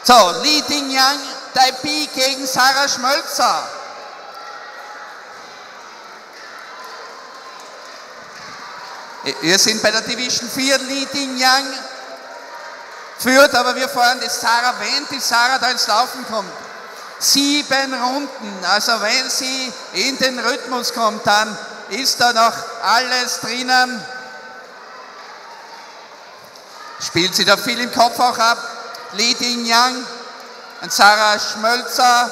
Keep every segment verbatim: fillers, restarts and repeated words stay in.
So, Li Tingyang, Taipei gegen Sarah Schmölzer. Wir sind bei der Division vier, Li Tingyang führt, aber wir fahren die Sarah, wenn die Sarah da ins Laufen kommt. Sieben Runden, also wenn sie in den Rhythmus kommt, dann ist da noch alles drinnen. Spielt sie da viel im Kopf auch ab. Li Tingyang und Sarah Schmölzer.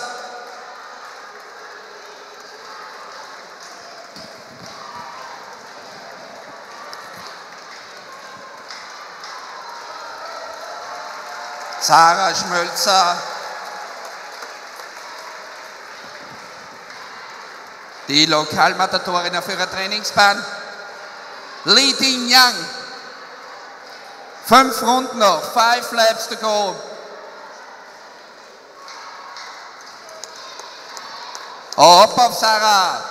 Sarah Schmölzer. Die Lokalmatatorin auf ihrer Trainingsbahn. Li Tingyang. Fünf Runden noch, five laps to go. Hopp auf Sarah.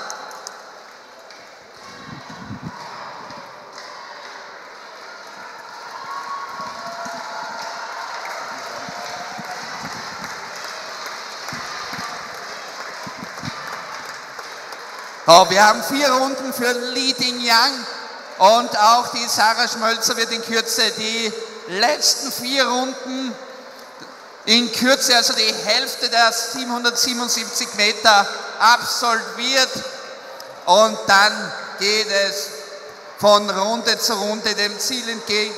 Oh, wir haben vier Runden für Li Tingyang. Und auch die Sarah Schmölzer wird in Kürze die letzten vier Runden in Kürze, also die Hälfte der siebenhundertsiebenundsiebzig Meter absolviert. Und dann geht es von Runde zu Runde dem Ziel entgegen.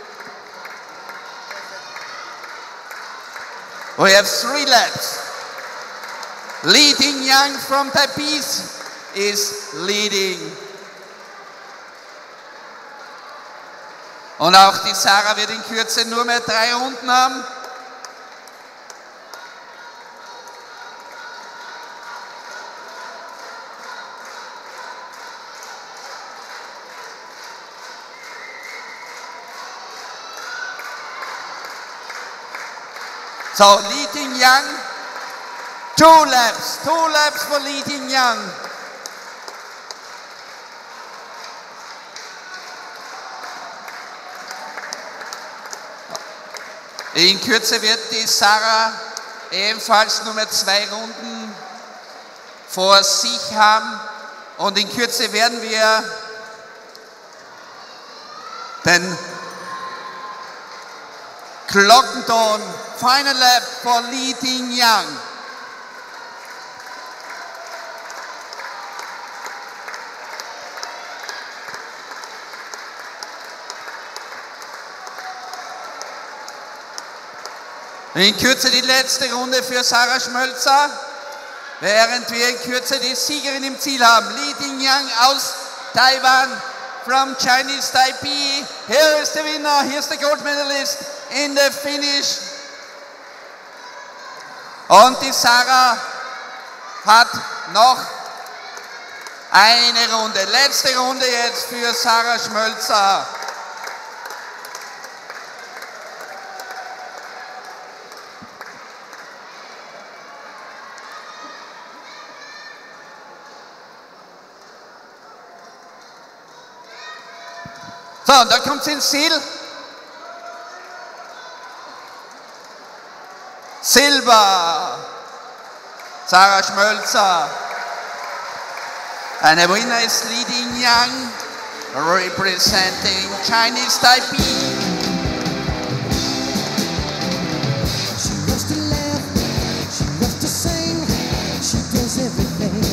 We have three laps. Li Tingyang from Taipei is leading. Und auch die Sarah wird in Kürze nur mehr drei Runden haben. So, Li Tingyang, two laps, two laps for Li Tingyang. In Kürze wird die Sarah ebenfalls nur mehr zwei Runden vor sich haben. Und in Kürze werden wir den Glockenton Final Lap for Li Tingyang. In Kürze die letzte Runde für Sarah Schmölzer, während wir in Kürze die Siegerin im Ziel haben. Li Tingyang aus Taiwan, from Chinese Taipei. Here is the winner, here's the gold medalist in the finish. Und die Sarah hat noch eine Runde. Letzte Runde jetzt für Sarah Schmölzer. So, und dann kommt sie ins Ziel. Silber, Sarah Schmölzer. And the winner is Li Tingyang, representing Chinese Taipei. She loves to laugh, she loves to sing, she does everything.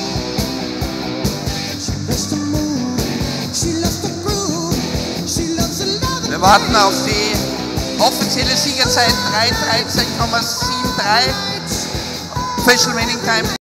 She loves to move, she loves to groove, she loves to love. Wir warten auf die offizielle Siegerzeit drei dreizehn Komma sieben drei. Official Winning Time